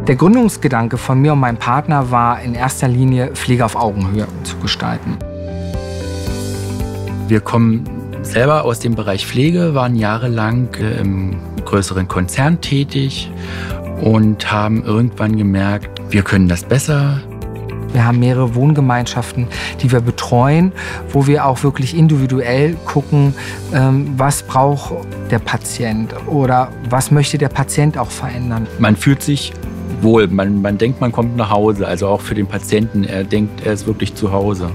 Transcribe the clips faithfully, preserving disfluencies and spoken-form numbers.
Der Gründungsgedanke von mir und meinem Partner war in erster Linie, Pflege auf Augenhöhe zu gestalten. Wir kommen selber aus dem Bereich Pflege, waren jahrelang im größeren Konzern tätig und haben irgendwann gemerkt, wir können das besser. Wir haben mehrere Wohngemeinschaften, die wir betreuen, wo wir auch wirklich individuell gucken, was braucht der Patient oder was möchte der Patient auch verändern. Man fühlt sich wohl, man, man denkt, man kommt nach Hause, also auch für den Patienten, er denkt, er ist wirklich zu Hause.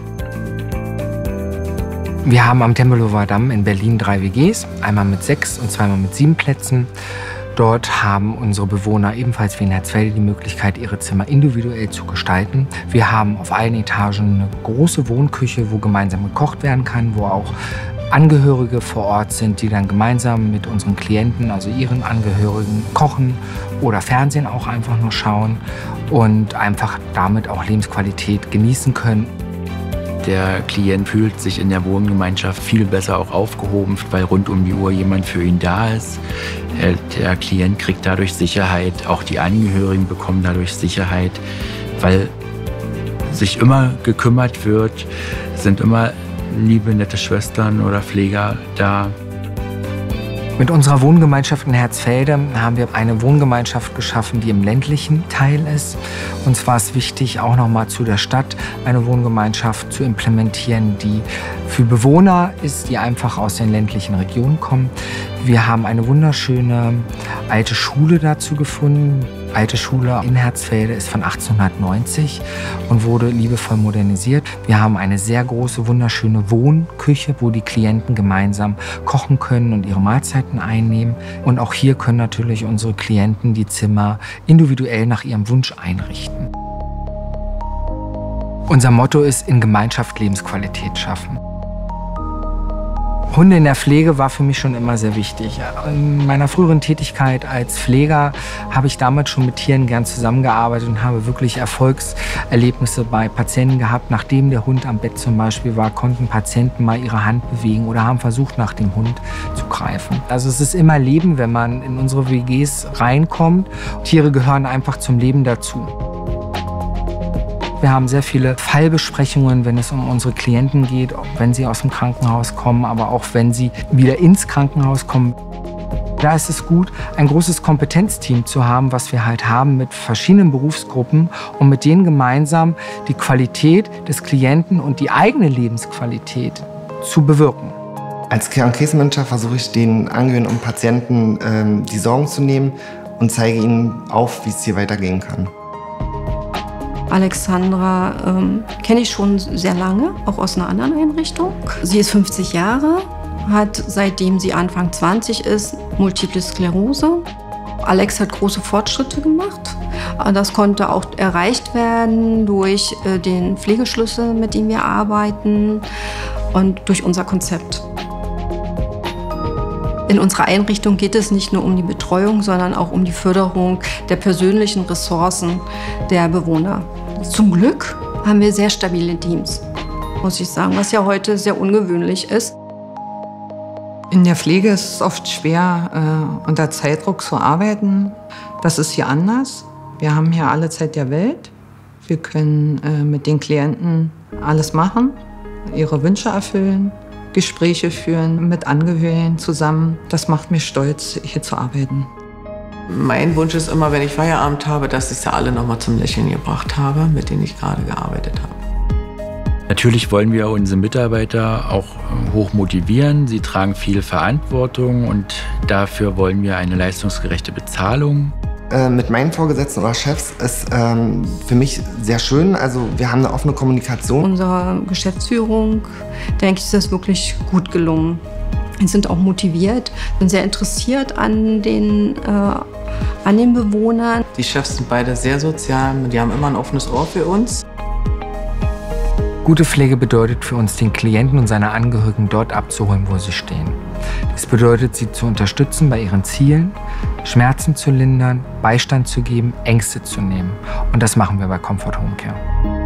Wir haben am Tempelhofer Damm in Berlin drei W Gs, einmal mit sechs und zweimal mit sieben Plätzen. Dort haben unsere Bewohner ebenfalls wie in Herzfelde die Möglichkeit, ihre Zimmer individuell zu gestalten. Wir haben auf allen Etagen eine große Wohnküche, wo gemeinsam gekocht werden kann, wo auch Angehörige vor Ort sind, die dann gemeinsam mit unseren Klienten, also ihren Angehörigen, kochen oder Fernsehen auch einfach nur schauen und einfach damit auch Lebensqualität genießen können. Der Klient fühlt sich in der Wohngemeinschaft viel besser auch aufgehoben, weil rund um die Uhr jemand für ihn da ist. Der Klient kriegt dadurch Sicherheit, auch die Angehörigen bekommen dadurch Sicherheit, weil sich immer gekümmert wird, sind immer liebe, nette Schwestern oder Pfleger da. Mit unserer Wohngemeinschaft in Herzfelde haben wir eine Wohngemeinschaft geschaffen, die im ländlichen Teil ist. Uns war es wichtig, auch noch mal zu der Stadt eine Wohngemeinschaft zu implementieren, die für Bewohner ist, die einfach aus den ländlichen Regionen kommen. Wir haben eine wunderschöne alte Schule dazu gefunden. Die alte Schule in Herzfelde ist von achtzehnhundertneunzig und wurde liebevoll modernisiert. Wir haben eine sehr große, wunderschöne Wohnküche, wo die Klienten gemeinsam kochen können und ihre Mahlzeiten einnehmen. Und auch hier können natürlich unsere Klienten die Zimmer individuell nach ihrem Wunsch einrichten. Unser Motto ist, in Gemeinschaft Lebensqualität schaffen. Hunde in der Pflege war für mich schon immer sehr wichtig. In meiner früheren Tätigkeit als Pfleger habe ich damals schon mit Tieren gern zusammengearbeitet und habe wirklich Erfolgserlebnisse bei Patienten gehabt. Nachdem der Hund am Bett zum Beispiel war, konnten Patienten mal ihre Hand bewegen oder haben versucht, nach dem Hund zu greifen. Also es ist immer Leben, wenn man in unsere W Gs reinkommt. Tiere gehören einfach zum Leben dazu. Wir haben sehr viele Fallbesprechungen, wenn es um unsere Klienten geht, wenn sie aus dem Krankenhaus kommen, aber auch wenn sie wieder ins Krankenhaus kommen. Da ist es gut, ein großes Kompetenzteam zu haben, was wir halt haben mit verschiedenen Berufsgruppen, um mit denen gemeinsam die Qualität des Klienten und die eigene Lebensqualität zu bewirken. Als Care- und Case-Manager versuche ich den Angehörigen und Patienten ähm, die Sorgen zu nehmen und zeige ihnen auf, wie es hier weitergehen kann. Alexandra ähm, kenne ich schon sehr lange, auch aus einer anderen Einrichtung. Sie ist fünfzig Jahre, hat seitdem sie Anfang zwanzig ist Multiple Sklerose. Alex hat große Fortschritte gemacht. Das konnte auch erreicht werden durch äh, den Pflegeschlüssel, mit dem wir arbeiten und durch unser Konzept. In unserer Einrichtung geht es nicht nur um die Betreuung, sondern auch um die Förderung der persönlichen Ressourcen der Bewohner. Zum Glück haben wir sehr stabile Teams, muss ich sagen, was ja heute sehr ungewöhnlich ist. In der Pflege ist es oft schwer, äh, unter Zeitdruck zu arbeiten. Das ist hier anders. Wir haben hier alle Zeit der Welt. Wir können äh, mit den Klienten alles machen, ihre Wünsche erfüllen, Gespräche führen mit Angehörigen zusammen. Das macht mich stolz, hier zu arbeiten. Mein Wunsch ist immer, wenn ich Feierabend habe, dass ich sie alle noch mal zum Lächeln gebracht habe, mit denen ich gerade gearbeitet habe. Natürlich wollen wir unsere Mitarbeiter auch hoch motivieren. Sie tragen viel Verantwortung und dafür wollen wir eine leistungsgerechte Bezahlung. Äh, mit meinen Vorgesetzten oder Chefs ist ähm, für mich sehr schön. Also wir haben eine offene Kommunikation. Unserer Geschäftsführung, denke ich, ist das wirklich gut gelungen. Sie sind auch motiviert, sind sehr interessiert an den, äh, an den Bewohnern. Die Chefs sind beide sehr sozial, die haben immer ein offenes Ohr für uns. Gute Pflege bedeutet für uns, den Klienten und seine Angehörigen dort abzuholen, wo sie stehen. Das bedeutet, sie zu unterstützen bei ihren Zielen, Schmerzen zu lindern, Beistand zu geben, Ängste zu nehmen. Und das machen wir bei Comfort Home Care.